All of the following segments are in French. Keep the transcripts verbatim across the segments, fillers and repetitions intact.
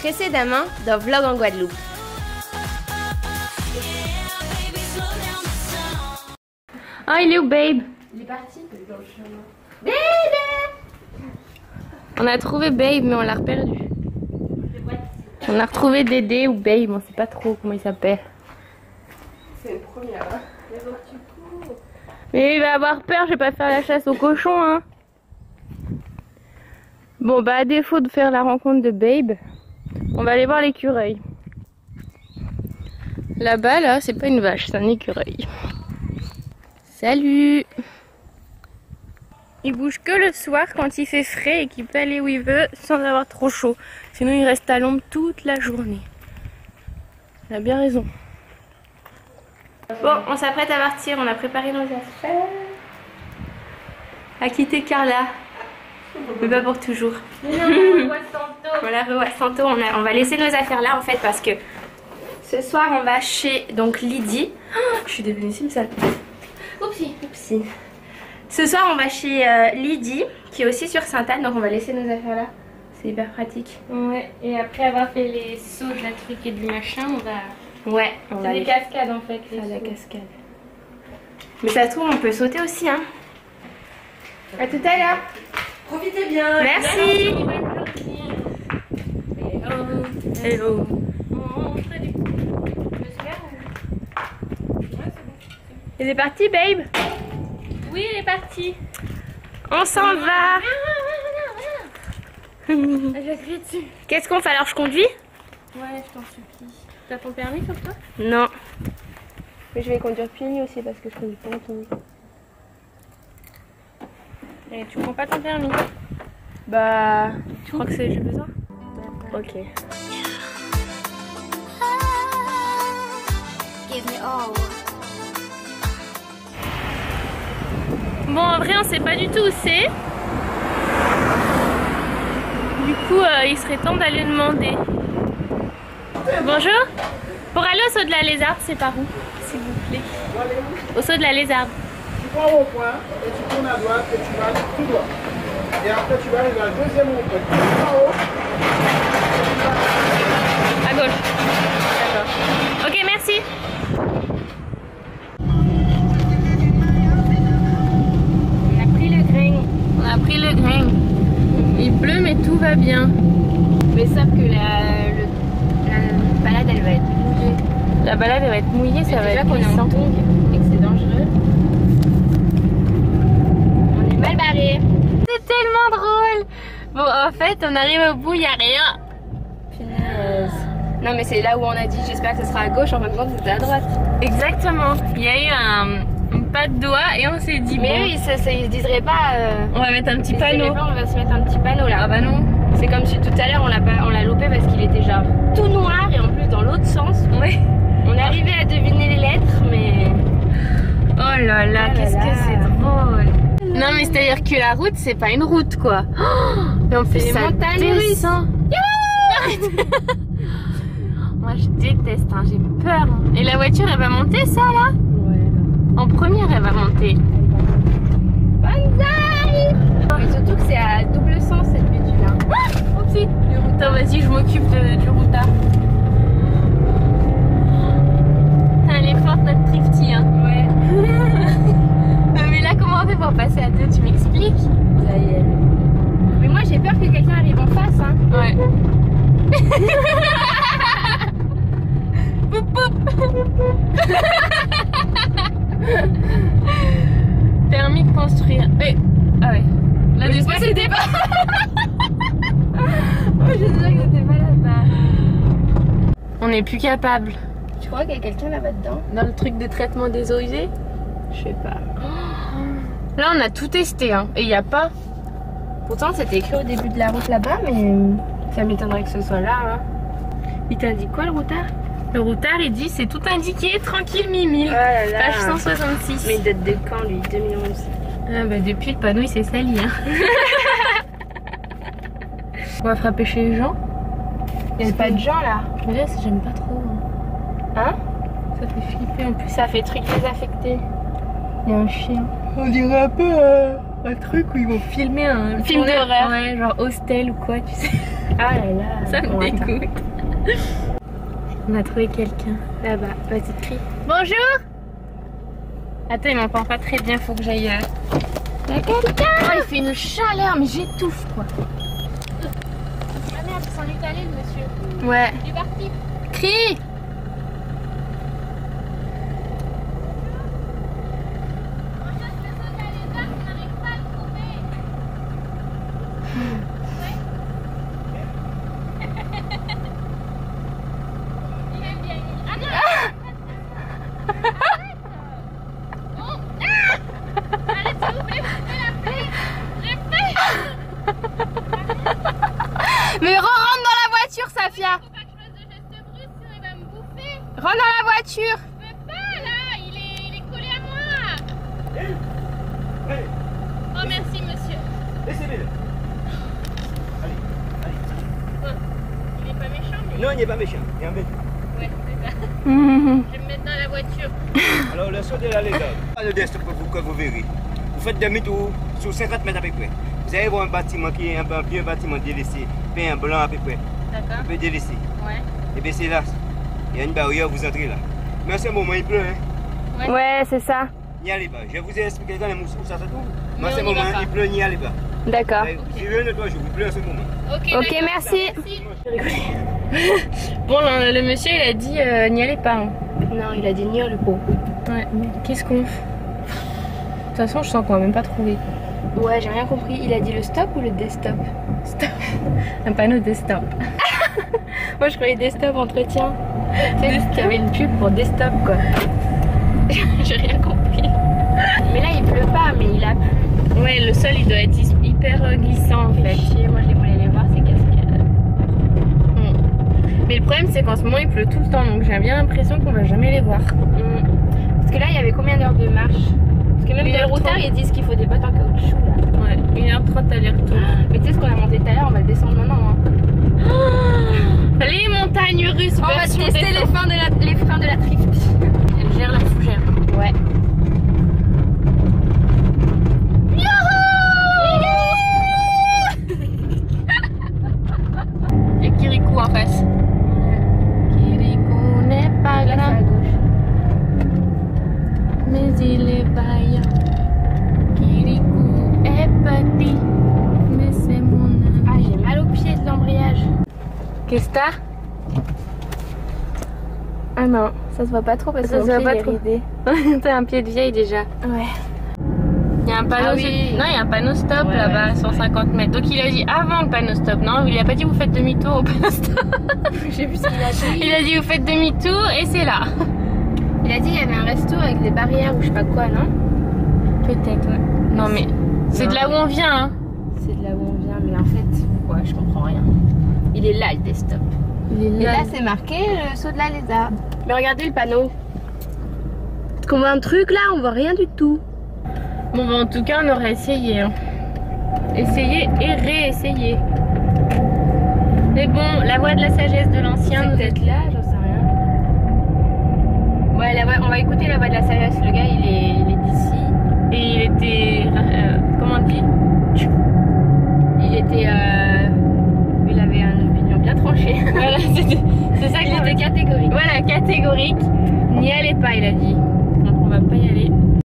Précédemment dans Vlog en Guadeloupe. Ah, il est où Babe? Il est parti, il est dans le chemin. Babe! On a trouvé Babe mais on l'a perdu. On a retrouvé Dédé ou Babe, on sait pas trop comment il s'appelle. C'est une première. Hein. Mais donc tu cours. Mais il va avoir peur, je vais pas faire la chasse aux cochons hein. Bon bah à défaut de faire la rencontre de Babe, on va aller voir l'écureuil. Là-bas là, c'est pas une vache, c'est un écureuil. Salut! Il bouge que le soir quand il fait frais et qu'il peut aller où il veut sans avoir trop chaud. Sinon il reste à l'ombre toute la journée. Il a bien raison. Bon, on s'apprête à partir, on a préparé nos affaires. À quitter Carla. Mais pas pour toujours. Non, on revoit Santo. On la revoit Santo, on, a, on va laisser nos affaires là en fait parce que ce soir on va chez donc Lydie. Oh, je suis devenue si sale. Oupsie, oupsie. Ce soir on va chez euh, Lydie qui est aussi sur Sainte-Anne, donc on va laisser nos affaires là. C'est hyper pratique. Ouais, et après avoir fait les sauts de la truc et du machin, on va... Ouais, on va C'est des cascades en fait. faire la cascade. Mais ça se trouve on peut sauter aussi hein. À tout à l'heure. Profitez bien. Merci. Hello. Hello. Il est parti Babe? Oui, il est parti. On s'en va. Je vais crier dessus. Qu'est-ce qu'on fait alors? Je conduis? Ouais, je t'en supplie. T'as ton permis sur toi? Non. Mais je vais conduire pieds nus aussi parce que je conduis pas en pieds nus. Et tu prends pas ton permis? Bah, tu crois que c'est j'ai besoin? Ok. Bon, en vrai, on sait pas du tout où c'est. Du coup, euh, il serait temps d'aller demander. Bonjour. Pour aller au saut de la lézarde, c'est par où, s'il vous plaît? Au saut de la lézarde. Tu prends au point et tu tournes à droite et tu vas aller tout droit. Et après tu vas arriver à la deuxième rond-point. En haut. À gauche. D'accord. Ok, merci. On a pris le grain. On a pris le grain. Il pleut mais tout va bien. Mais sauf que la, le, la balade elle va être mouillée. La balade elle va être mouillée, ça Mais va déjà être qu'on est en glissant. tongue et que c'est dangereux. On est mal barré. C'est tellement drôle. Bon, en fait, on arrive au bout, il n'y a rien. Punaise. Non mais c'est là où on a dit j'espère que ce sera à gauche, en même temps c'était à droite. Exactement. Il y a eu un, un pas de doigt et on s'est dit Mais bon, eux ils, se, ils se diseraient pas... Euh, on va mettre un petit ils se panneau. diraient pas, on va se mettre un petit panneau là. Ah bah non. C'est comme si tout à l'heure on l'a pas- on l'a loupé parce qu'il était genre tout noir et en plus dans l'autre sens. Ouais. On arrivait à deviner les lettres mais... Oh là là, Oh là qu'est-ce là. que c'est drôle. Non mais c'est-à-dire que la route, c'est pas une route quoi. Oh, et en plus C'est ça les montagnes russes. descend. Moi je déteste, hein, j'ai peur. Et la voiture elle va monter ça là? Ouais. En première elle va monter. Banzai. Mais surtout que c'est à double sens cette bétule là. Ah, oupsie. Attends, vas-y, je m'occupe de- du routard. Elle est forte notre drifty hein. Ouais. Mais là comment on fait pour passer à deux, tu m'expliques? Ça y est. Mais moi j'ai peur que quelqu'un arrive en face hein. Ouais. Poup, poup. Permis de construire. Mais... Ah ouais. Là, du coup, c'était pas. Moi je disais que c'était pas là-bas. On n'est plus capable. Tu crois qu'il y a quelqu'un là-bas dedans? Dans le truc de traitement des eaux usées? Je sais pas. Là, on a tout testé, hein. Et il n'y a pas. Pourtant c'était écrit au début de la route là-bas mais ça m'étonnerait que ce soit là hein. Il t'a dit quoi le routard? Le routard, il dit c'est tout indiqué, tranquille, mimi. Oh là là. Page cent soixante-six. Mais il date de quand lui? deux mille onze. Ah bah depuis le panneau il s'est sali hein. On va frapper chez les gens. Il n'y a pas de gens là. Mais là j'aime pas trop. Hein? Ça fait flipper en plus. Ça fait truc désaffecté. Il y a un chien. On dirait un peu... Euh... Un truc où ils vont filmer un film d'horreur. Ouais, genre hostel ou quoi, tu sais. Ah là là. Ça me Bon, attends. dégoûte. On a trouvé quelqu'un là-bas. Vas-y, crie. Bonjour. Attends, il m'entend pas très bien, faut que j'aille. Euh... Il y a quelqu'un. Oh, il fait une chaleur, mais j'étouffe quoi. Ah merde, il s'en est allé le monsieur. Ouais. Il est parti. Crie. Mais re-rentre dans la voiture, Safia. Faut pas que je fasse de gestes brusques, sinon il va me bouffer. Rentre dans la voiture. Je peux pas là, il est, il est collé à moi. Hey. Hey. Oh merci monsieur. Laissez-le. Allez, allez. Il est pas méchant mais... Non, il n'est pas méchant. Il est embêtant. Ouais, c'est ça. Je vais me mettre dans la voiture. Alors, le saut de la légale. Le destin pour vous que vous verrez. Vous faites demi-tour sur cinquante mètres à peu près. Vous allez voir un bâtiment qui est un, un vieux bâtiment délaissé, peint en blanc à peu près. D'accord. Un peu délaissé. Ouais. Et bien c'est là. Il y a une barrière, vous entrez là. Mais à ce moment, il pleut. Hein. Ouais, Ouais, c'est ça. N'y allez pas. Je vous ai expliqué dans les mousses où ça se trouve. Mais Mais à ce on y va moment, pas. il pleut, n'y allez pas. D'accord. Si vous voulez, toi, je vous pleut à ce moment. Ok, Ok, d'accord. merci. Bon, le, le monsieur il a dit euh, n'y allez pas. Hein. Non, il a dit nier le pot. Ouais, mais qu'est-ce qu'on fait? De toute façon, je sens qu'on va même pas trouver. Ouais, j'ai rien compris. Il a dit le stop ou le desktop? Stop. Un panneau de stop. Moi, je croyais desktop entretien. Tu sais, qu'il y avait une pub pour desktop, quoi. J'ai rien compris. Mais là, il pleut pas, mais il a plu. Ouais, le sol il doit être hyper euh, glissant en fait. Chier, moi, je voulais aller voir ces cascades. Mm. Mais le problème c'est qu'en ce moment il pleut tout le temps donc j'ai bien l'impression qu'on va jamais les voir. Mm. Parce que là, il y avait combien d'heures de marche? Parce que même Une dans le heure routard, trente. ils disent qu'il faut des bottes en caoutchouc, là. Ouais, une heure trente aller-retour. Mais tu sais ce qu'on a monté tout à l'heure, on va le descendre maintenant. Hein. Les montagnes russes. On va version tester les descente. freins de la, les freins de la Trifty. Elle gère la fougère. Ouais. Il y a Kirikou en face. Kirikou n'est pas Là, c'est à grand, gauche. mais il est vaillant. Kirikou est petit, mais c'est mon ami. Ah, j'ai mal au pied de l'embrayage. Qu'est-ce que t'as? Ah non, Ça se voit pas trop parce que ça se mon voit pied, pas il est trop. ridé. T'as un pied de vieille déjà. Ouais. Il y a un panneau, Ah oui. non, il y a un panneau stop Ouais, là-bas, ouais, cent cinquante mètres. Donc il a dit avant le panneau stop, non? Il a pas dit vous faites demi-tour au panneau stop. Je sais plus ce qu'il a dit. Il a dit vous faites demi-tour et c'est là. Il a dit qu'il y avait un resto avec des barrières ou je sais pas quoi, non? Peut-être, ouais. Non mais c'est Non. de là où on vient, hein. C'est de là où on vient, mais en fait, ouais, je comprends rien. Il est là le desktop. Il est Et là, c'est marqué le saut de la lézarde. Mais regardez le panneau. Parce qu'on voit un truc là, on voit rien du tout. Bon, bah, en tout cas, on aurait essayé. Hein. Essayé et réessayé. Mais bon, la voix de la sagesse de l'ancien C'est nous peut-être là, j'en sais rien. Ouais, la voix- on va écouter la voix de la sagesse. Le gars, il est, il est d'ici. Et il était. Euh, comment on dit? Il était. Euh, il avait une opinion bien tranchée. Voilà, c'était- c'est ça Il qu'il était catégorique. Voilà, catégorique. N'y allez pas, il a dit. Donc on va pas y aller.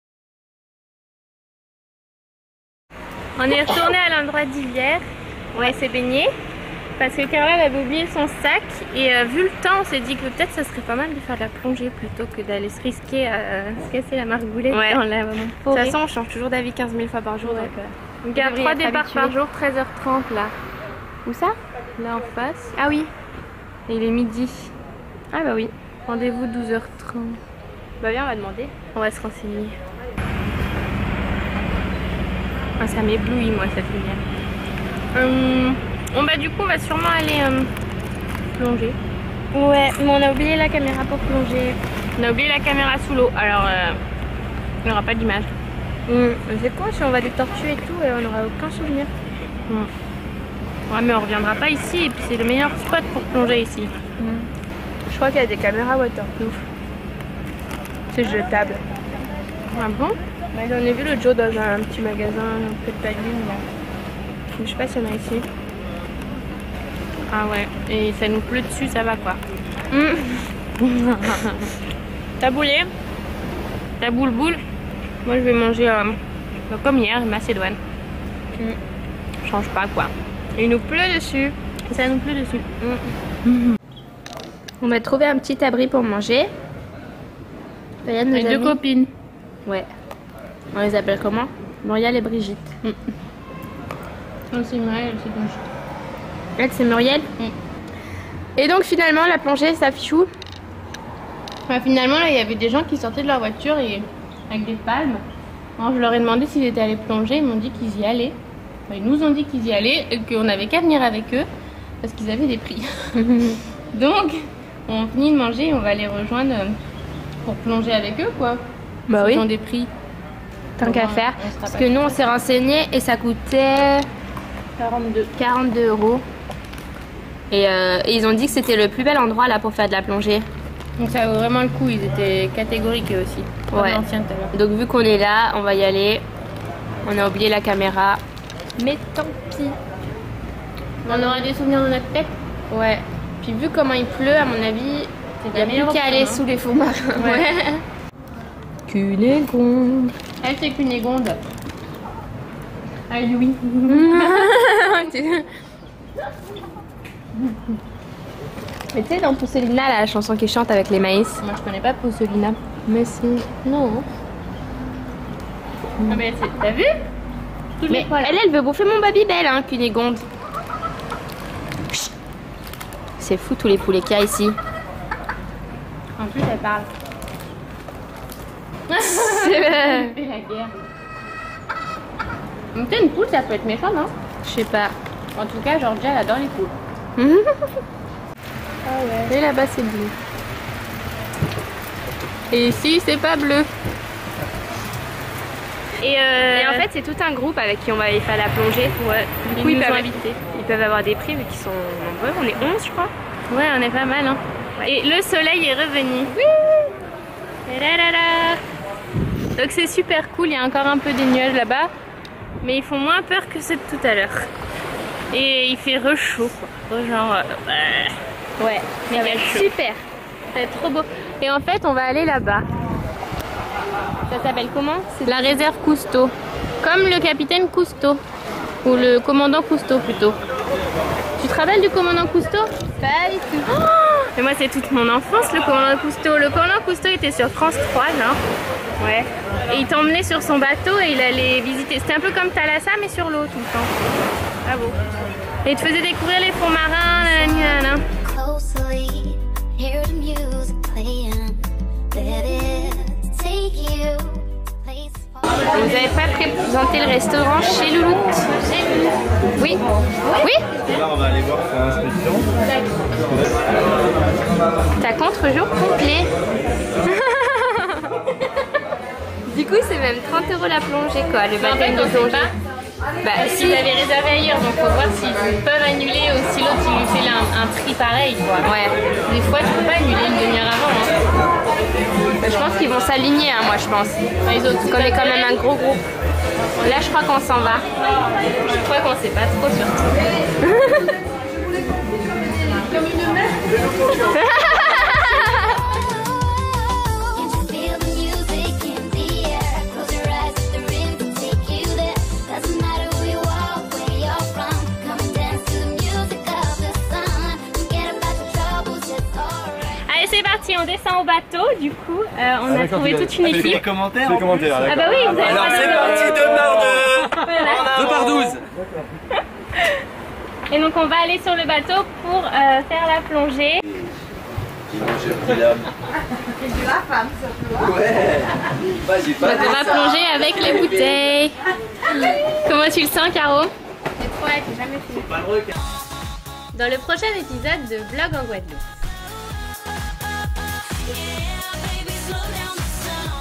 On est retourné à l'endroit d'hier. On s'est baigné. Parce que Carla elle avait oublié son sac. Et euh, vu le temps, on s'est dit que peut-être ça serait pas mal de faire de la plongée plutôt que d'aller se risquer à euh, se casser la margoulette Ouais. dans la De toute forêt. façon, on change toujours d'avis quinze mille fois par jour. Ouais. Donc, euh, On garde devriez trois être départs habitué. par jour, treize heures trente là. Où ça? Là en face. Ah oui. Et il est midi. Ah bah oui. Rendez-vous douze heures trente. Bah viens, on va demander. On va se renseigner. Ah, ça m'éblouit moi cette lumière. Hum, bon bah du coup on va sûrement aller hum, plonger. Ouais, mais on a oublié la caméra pour plonger. On a oublié la caméra sous l'eau, alors euh, il n'y aura pas d'image. C'est con, si on va des tortues et tout, et on n'aura aucun souvenir. Hum. Ouais mais on reviendra pas ici et puis c'est le meilleur spot pour plonger ici. Je crois qu'il y a des caméras waterproof. C'est jetable. Ah bon? Bah, j'en ai vu l'autre jour dans un petit magasin un peu de panier là. Je sais pas s'il y en a ici. Ah ouais, et ça nous pleut dessus, ça va quoi. Mmh. Taboulé, taboule boule. Moi je vais manger euh, comme hier, Macédoine. Mmh. Change pas quoi. Et il nous pleut dessus. Ça nous pleut dessus. Mmh. On va trouver un petit abri pour manger. Avec deux amis. Copines. Ouais. On les appelle comment? Muriel et Brigitte. Mmh. Oh, c'est Muriel, c'est Brigitte. Elle, c'est Muriel. Mmh. Et donc finalement, la plongée, ça fiche où? Enfin, finalement, là, il y avait des gens qui sortaient de leur voiture et avec des palmes. Alors, je leur ai demandé s'ils étaient allés plonger. Ils m'ont dit qu'ils y allaient. Enfin, ils nous ont dit qu'ils y allaient et qu'on n'avait qu'à venir avec eux parce qu'ils avaient des prix. Donc, on finit de manger et on va les rejoindre pour plonger avec eux, quoi. Bah oui. Ils ont des prix. Tant qu'à faire. Parce que nous, on s'est renseigné et ça coûtait quarante-deux euros. Et, euh, et ils ont dit que c'était le plus bel endroit là pour faire de la plongée. Donc ça vaut vraiment le coup, ils étaient catégoriques eux aussi. Ouais. Donc vu qu'on est là, on va y aller. On a oublié la caméra. Mais tant pis. On aura des souvenirs dans notre tête. Ouais. Puis vu comment il pleut, à mon avis, il n'y a plus qu'à aller sous les faux marins. Ouais. Cunégonde. Elle c'est Cunégonde. Ah oui. Mais tu sais dans Pousselina, la chanson qui chante avec les maïs. Moi je connais pas Pousselina. Mais c'est... Non. Ah mais t'as vu? Toutes mais elle, elle veut bouffer mon Babybel, hein, Cunégonde. C'est fou tous les poulets qu'il y a ici. En plus elle parle. C'est la guerre. Tu sais, une poule ça peut être méchant, non? Je sais pas. En tout cas, Georgia elle adore les poules. Ah ouais. Et là-bas c'est bleu. Et ici c'est pas bleu. Et, euh... Et en fait c'est tout un groupe avec qui on va aller faire la plongée. Ouais. Du coup ils, ils peuvent inviter. Ils peuvent avoir des prix vu qu'ils sont nombreux. On est onze je crois. Ouais on est pas mal hein. Ouais. Et le soleil est revenu. Oui. Et là, là, là. Donc c'est super cool. Il y a encore un peu des nuages là-bas. Mais ils font moins peur que ceux de tout à l'heure. Et il fait re chaud quoi. Genre... Euh... Ouais, mais ça va être super. Ça va être trop beau. Et en fait, on va aller là-bas. Ça s'appelle comment? C'est la réserve Cousteau. Comme le capitaine Cousteau. Ou le commandant Cousteau plutôt. Tu te rappelles du commandant Cousteau? Pas du tout. Oh, mais moi, c'est toute mon enfance le commandant Cousteau. Le commandant Cousteau était sur France trois, non? Ouais. Et il t'emmenait sur son bateau et il allait visiter. C'était un peu comme Thalassa, mais sur l'eau tout le temps. Ah bon. Et il te faisait découvrir les fonds marins, nanani, nanana. Vous n'avez pas présenté le restaurant chez Louloute? Oui. Oui. Là, on va aller voir son inscription. T'as contre-jour complet. Du coup, c'est même trente euros la plongée, quoi. Le baptême de plongée. Bah, si vous avez réservé ailleurs, donc faut voir s'ils peuvent annuler ou si l'autre il fait là un, un tri pareil, quoi. Ouais. Des fois, tu peux pas annuler une demi-heure avant. Hein. Bah, je pense qu'ils vont s'aligner, hein, moi, je pense. Ah, ils ont tout. On est quand même un gros groupe. Là, je crois qu'on s'en va. Je crois qu'on sait pas trop surtout. Comme une mère. On descend au bateau, du coup, euh, on ah, a trouvé toute une équipe. Les commentaires, les commentaires ah bah oui, vous avez alors c'est parti, deux par deux, deux par douze. Et donc on va aller sur le bateau pour euh, faire la plongée. C'est du la femme, ça. Ouais. Donc on va plonger avec les bouteilles. Comment tu le sens, Caro? C'est trop, j'ai jamais fini. Dans le prochain épisode de Vlog en Guadeloupe.